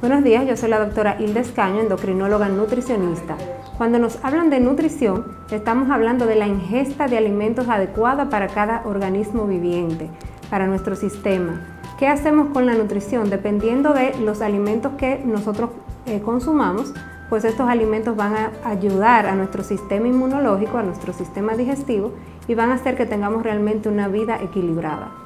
Buenos días, yo soy la doctora Hilda Escaño, endocrinóloga nutricionista. Cuando nos hablan de nutrición, estamos hablando de la ingesta de alimentos adecuada para cada organismo viviente, para nuestro sistema. ¿Qué hacemos con la nutrición? Dependiendo de los alimentos que nosotros consumamos, pues estos alimentos van a ayudar a nuestro sistema inmunológico, a nuestro sistema digestivo y van a hacer que tengamos realmente una vida equilibrada.